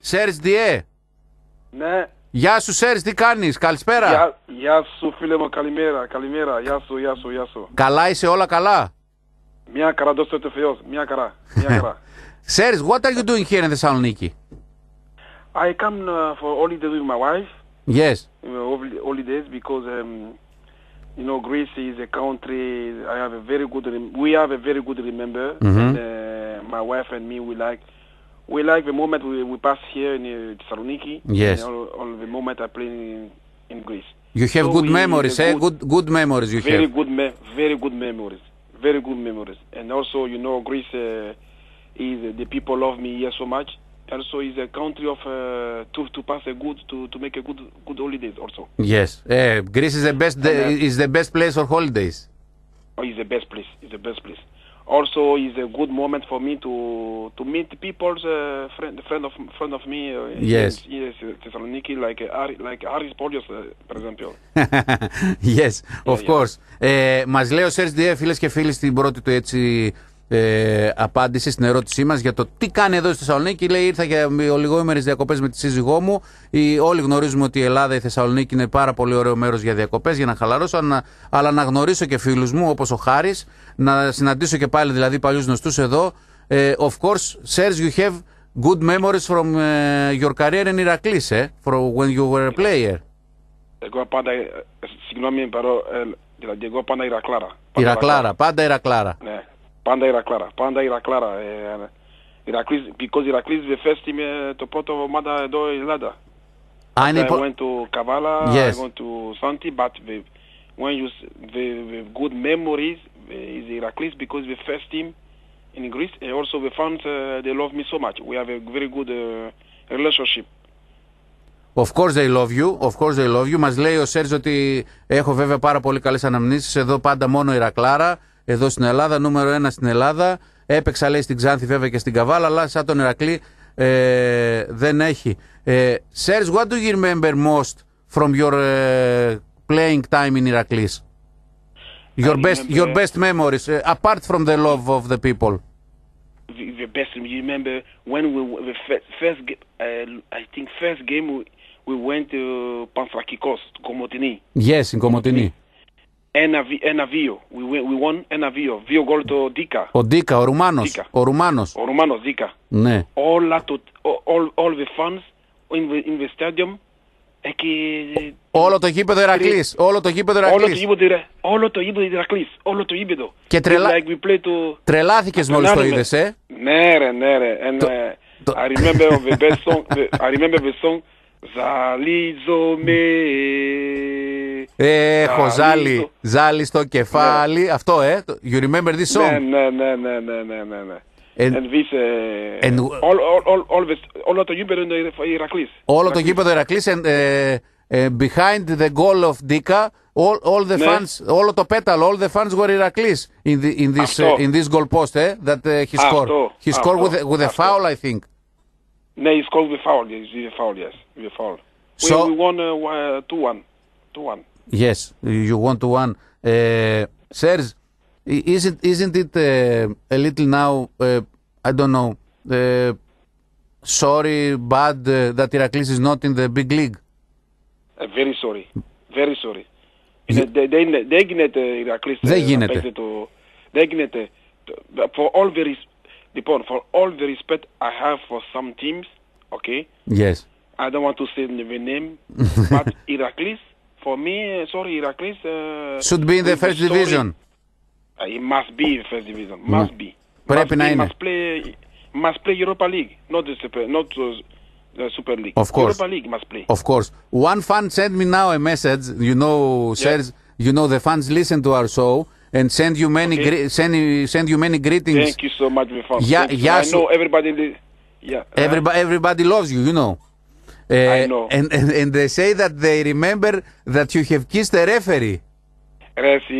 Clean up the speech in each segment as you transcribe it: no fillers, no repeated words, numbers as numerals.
Σέρς Διέ. Ναι. Γεια σου Σέρς, τι κάνεις, καλησπέρα. Γεια σου φίλε μου, καλημέρα, γεια σου. Καλά είσαι, όλα καλά. Μια χαρά, δώστε το Θεός, μια χαρά. Σέρς, what are you doing here in Thessaloniki? I come for holiday with my wife. Yes. Holidays because you know Greece is a country we have a very good remember. And my wife and me we like the moment we pass here in Thessaloniki. Yes. And all the moment I play in Greece. You have good memories, eh? Good memories you have. Very good memories. And also, you know, Greece is the people love me here so much. Also, is a country of to pass to make a good holidays also. Yes. Greece is the best place for holidays. Oh, it's the best place. Also, is a good moment for me to meet people's friend of me. Yes. Thessaloniki, like Aris Polios, for example. Yes, of course. Μας λέει ο Σέρς Διέ, φίλες και φίλοι, στην πρώτη του έτσι απάντηση στην ερώτησή μας για το τι κάνει εδώ στη Θεσσαλονίκη. Λέει, ήρθα για ολιγοήμερες διακοπές με τη σύζυγό μου. Όλοι γνωρίζουμε ότι η Ελλάδα, η Θεσσαλονίκη είναι πάρα πολύ ωραίο μέρος για διακοπές, για να χαλαρώσω, αλλά να γνωρίσω και φίλους μου όπως ο Χάρης, να συναντήσω και πάλι δηλαδή παλιούς γνωστούς εδώ. Of course, Serge, you have good memories from your career in Iraklis, from when you were a player. Εγώ πάντα, συγγνώμη, δηλαδή εγώ πάντα Ηρακλάρα. Πάντα Ηρακλάρα. Ναι. Πάντα Ηρακλάρα. Because Iraklis the first team, το πρώτο ομάδα εδώ η Ελλάδα. I went to Kavala, yes. I went to Santi, but when you the good memories is Iraklis because the first team in Greece, and also the fans they love me so much. We have a very good relationship. Of course they love you. Μας λέει ο Σέρζ ότι έχω βέβαια πάρα πολύ καλές αναμνήσεις. Εδώ πάντα μόνο Ηρακλάρα. Εδώ στην Ελλάδα, νούμερο 1 στην Ελλάδα. Έπαιξα, λέει, στην Ξάνθη βέβαια και στην Καβάλα, αλλά σαν τον Ηρακλή δεν έχει. Serge, what do you remember most from your playing time in Iraklis? Your best memories, apart from the love of the people. The best, you remember when first game we went to Panthrakikos, Komotini. Yes, in Komotini. Ένα βίο. We won ένα βίο. Βίο γκολ το Δίκα. Ο Δίκα, ο Ρουμάνος. Δίκα. Ναι. All the fans in the stadium. Όλο το γήπεδο Ηρακλής. Όλο το γήπεδο Ηρακλής. Και τρελάθηκες μόλις το είδες, Ναι ρε. I remember the song. Ζαλίζομαι. Έχω ζάλι στο κεφάλι. Αυτό, you remember this song? Ναι. Όλο το γήπεδο Ηρακλής. Όλο το γήπεδο Ηρακλής. Behind the goal of Dika, all the fans, όλο το πέταλο, all the fans were Ηρακλής in this goal post, that he scored. He scored with a foul, I think. No, he scored with foul. Yes. So we won 2-1. Yes, you won 2-1. Serge, isn't it a little now? I don't know. Sorry, bad that Iraklis is not in the big league. Very sorry. Δεν γίνεται Iraklis. Δεν γίνεται. For all the respect I have for some teams, okay? Yes. I don't want to say the name, but Iraklis, for me, Iraklis... should be in the first division. It must be in the first division, must be. Πρέπει να είναι. Must play Europa League, not the Super League. Of course. Europa League must play. Of course. One fan sent me now a message, Serge, the fans listen to our show, and send you many greetings. Thank you so much, my fans. I know everybody. Everybody loves you, I know. And they say that they remember that you have kissed a referee. Resi,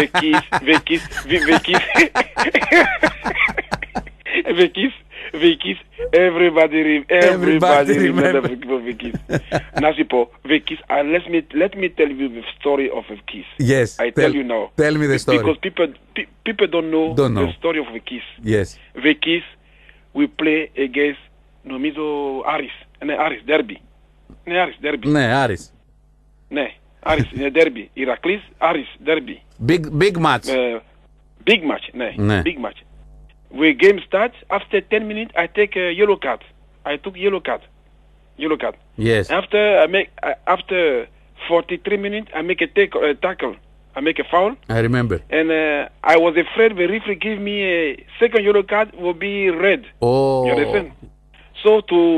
Vikis. Everybody remember Vikis. Να σου πω, Vikis, let me tell you the story of Vikis. Yes. I tell you now. Tell me the story. Because people don't know the story of Vikis. Yes. Vikis, we play against νομίζω Άρης. Ναι, Άρης, derby. Ναι, Άρης, derby. Ναι, Άρης. Ναι, Άρης, είναι derby. Ηρακλής, Άρης, derby. Big match. Big match, ναι, Ναι. big match. When game starts, after 10 minutes, I take a yellow card. I took yellow card. Yellow card. Yes. After 43 minutes, I make a tackle. I make a foul. I remember. And I was afraid the referee give me a second yellow card will be red. Oh. You understand? So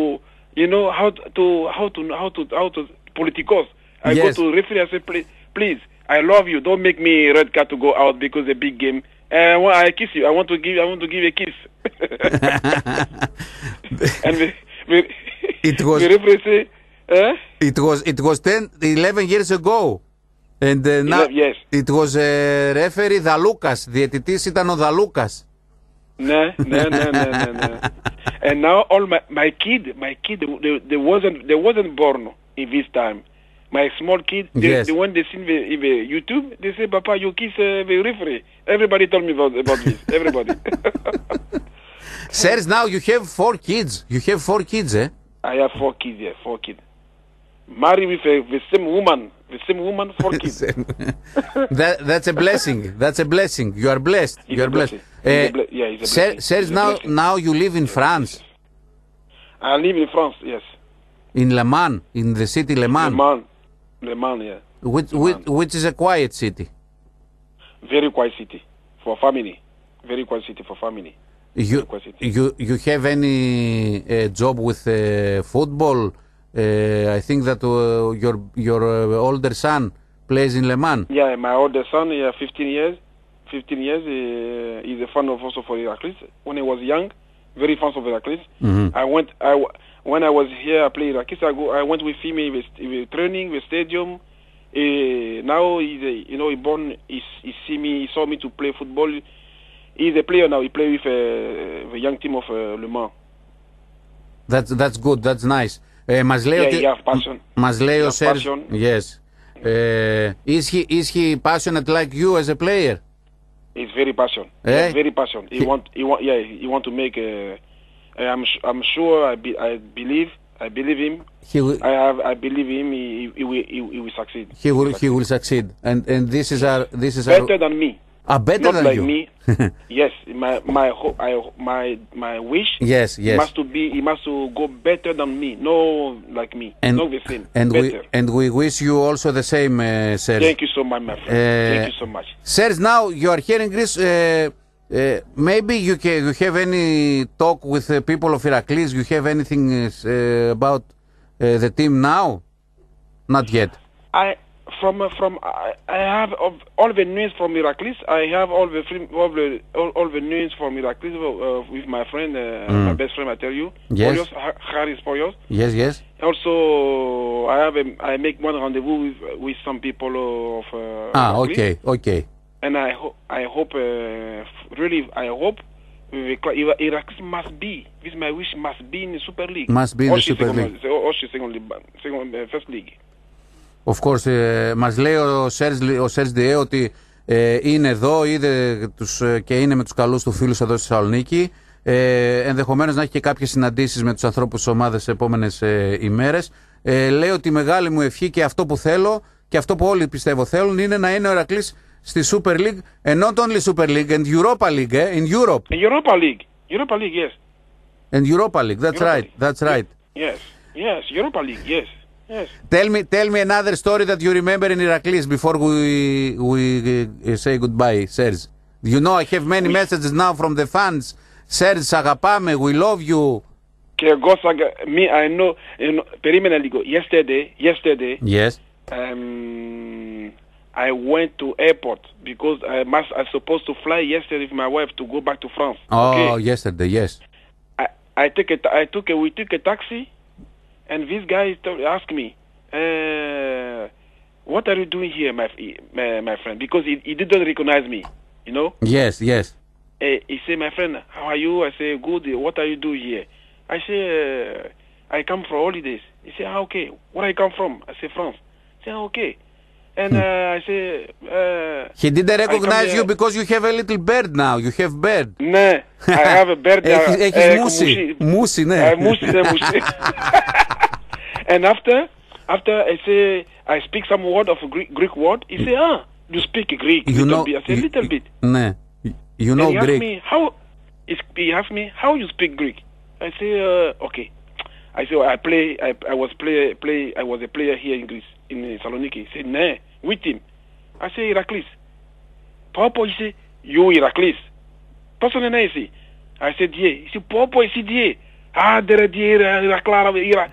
how to politicos. I Yes. go to referee. I say, please, I love you. Don't make me red card to go out because a big game. I kiss you. I want to give a kiss. And It was. the referee say, It was 11 years ago. And now yes. it was referee Δαλούκας. Διαιτητής ήταν ο Δαλούκας. No. And now all my kid, they wasn't born in this time. My small kid, Yes. when they see the YouTube, they say, Papa, you kiss the referee. Everybody told me about this. Everybody. Sirs, now you have 4 kids. You have 4 kids, eh? I have 4 kids, yeah, 4 kids. Married with the same woman, 4 kids. That's a blessing. That's a blessing. You are blessed. It's You a are blessed. blessing. It's a blessing. Sirs, It's a blessing. now you live in France, I live in France, yes. in Le Mans, in the city Le Mans, Le Mans, yeah. which is a quiet city. Very quiet city for family. Very quiet city for family. You have any job with football? I think that your older son plays in Le Mans. Yeah, my older son, 15 years. 15 years, he's a fan of also for Heracles. When he was young, very fan of Heracles. Mm-hmm. When I was here, I played Heracles. I went with him in the training, the stadium. Now he born. He saw me to play football. He's a player now. He plays with the young team of Le Mans. That's good. That's nice. Μας λέει ότι. He has passion. Μας λέει ο Σέρς. Passion. Yes. Is he passionate like you as a player? He's very passionate. Eh? Very passionate. He want to make. I'm sure. I believe him. I believe him. He will succeed. He will succeed. And this is our better than me. Better Not than like you. me. Yes, my wish. Yes. He must to go better than me. No, like me. Not the same. And we wish you also the same, Serge. Thank you so much, my friend. Thank you so much. Serge, now you are here in Greece. Maybe you have any talk with the people of Heracles? You have anything about the team now? Not yet. I have all the news from Heracles. I have all the news from Heracles with my friend, my best friend. I tell you, Yes. Haris Poyos. Yes. Also, I make one rendezvous with some people of Heracles. Okay. And I hope really Heracles must be. This my wish must be in the Super League. Must be in the Super League. First league. Of course, μας λέει ο Σέρς Διέ ότι είναι εδώ, είδε και είναι με τους καλούς του φίλους εδώ στη Θεσσαλονίκη. Ενδεχομένως να έχει και κάποιες συναντήσεις με τους ανθρώπους της ομάδας τις επόμενες ημέρες. Λέει ότι η μεγάλη μου ευχή και αυτό που θέλω και αυτό που όλοι πιστεύω θέλουν είναι να είναι ο Ηρακλής στη Super League, and not only Super League, and Europa League, in Europe. Europa League, yes. And Europa League, that's right. Yes, Europa League, yes. Tell me another story that you remember in Heracles before we say goodbye, Serge. You know I have many messages now from the fans. Serge, σ' αγαπάμε, we love you. Και εγώ, I know, περίμενε λίγο. Yesterday. Yes. I went to airport because I supposed to fly yesterday with my wife to go back to France. Oh, okay? Yesterday, yes. We took a taxi, and this guy asked me, "What are you doing here, my friend?" Because he didn't recognize me, you know. Yes. He said, "My friend, how are you?" I say, "Good. What are you doing here?" I say, "I come for holidays." He said, "Okay. Where I come from?" I say, "France." He said, "Okay." And I say... He didn't recognize I you because you have a little bird now. You have bird. Ναι, I have a bird. Έχεις μουσι. Μουσι, ναι. Μουσι, ναι, μουσι. And after I say, I speak some word of Greek word, he say, you speak Greek. You know, bit. I say, little bit. Ναι. You know and Greek. He asked me, how you speak Greek? I say, okay. I say, I was a player here in Greece, in Thessaloniki. He said, nah, with him. I say, Iraklis. Papa, he say, you Iraklis. Person and I say, I said, yeah. He said, Papa, he said, yeah. Iraklara,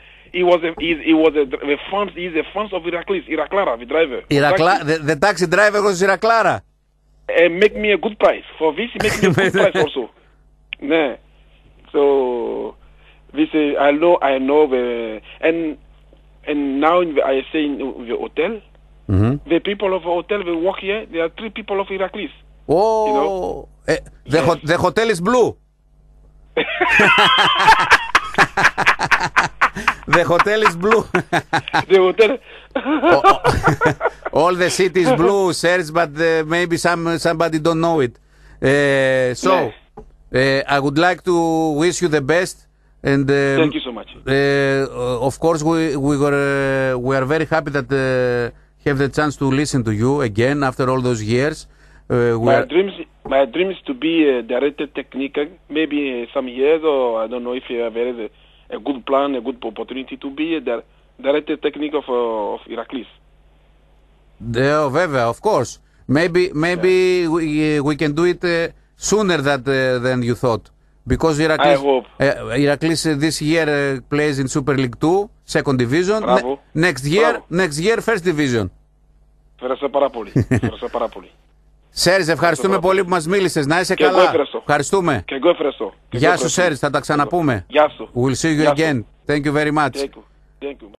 he's a fan of Iraklis, Iraklara, the driver. The taxi driver was Iraklara. And make me a good price. For this, he make me a good price also. Nah. So, this I know and now I say in the hotel, the people of the hotel they work here. There are 3 people of Iraklis. Oh, you know? The hotel is blue. The hotel is blue. The hotel. All the city is blue, sirs, but maybe somebody don't know it. I would like to wish you the best. And thank you so much. Of course, we are very happy that have the chance to listen to you again after all those years. My dream is to be a director technical, maybe some years, or I don't know if you have a good plan, a good opportunity to be a director technical of Iraklis. Of course. Maybe we can do it sooner than you thought. Because Iraklis this year plays in Super League 2, second division. Next year, first division. Ευχαριστώ πάρα πολύ. Σέρις, ευχαριστούμε πολύ που μας μίλησες. Να είσαι καλά. Ευχαριστούμε. Και εγώ ευχαριστώ. Γεια σου, Σέρις, θα τα ξαναπούμε. Γεια σου. We'll see you again. Thank you very much. Thank you.